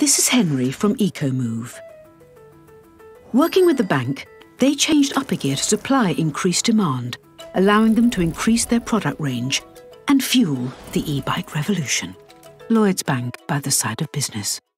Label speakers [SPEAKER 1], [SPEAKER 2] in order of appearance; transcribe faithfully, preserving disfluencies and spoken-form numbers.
[SPEAKER 1] This is Henry from EcoMove. Working with the bank, they changed up a gear to supply increased demand, allowing them to increase their product range and fuel the e-bike revolution. Lloyds Bank, by the side of business.